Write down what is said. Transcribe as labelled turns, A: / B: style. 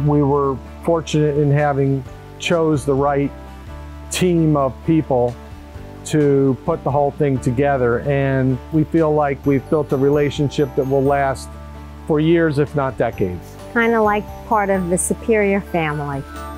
A: We were fortunate in having chose the right team of people to put the whole thing together, and we feel like we've built a relationship that will last for years, if not decades.
B: Kind of like part of the Superior family.